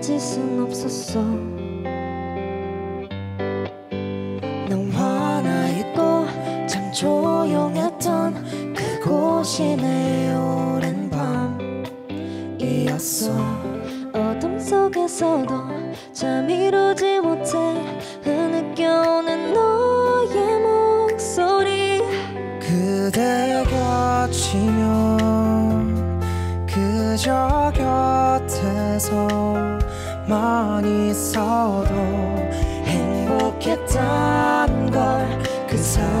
가질 순 없었어. 너와 나 있고 참 조용했던 그곳이 내 오랜 밤이었어. 어둠 속에서도 잠 이루지 못해 흐느껴오는 너의 목소리. 그대 곁이면 그저 곁에서만 있어도 행복했단 걸 그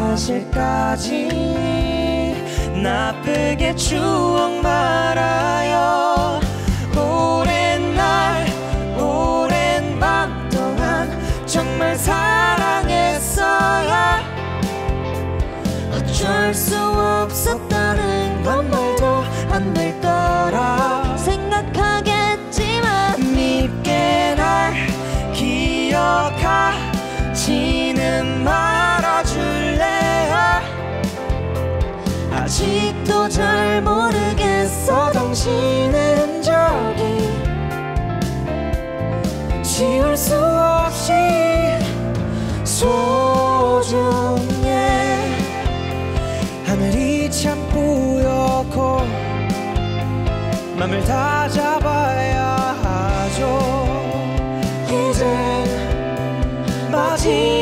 사실까지 나쁘게 추억 말아요. 오랜 날 오랜 밤 동안 정말 사랑했어요. 어쩔 수 없었다는 건 말도 안 될 거라 생각하겠지만 밉게 날 기억하지는 말아줄래요. 아직도 잘 모르겠어 당신의 흔적이 지울 수 없이 소중해. 하늘이 참 뿌옇고 맘을 다 잡아야 하죠. 이젠 마지막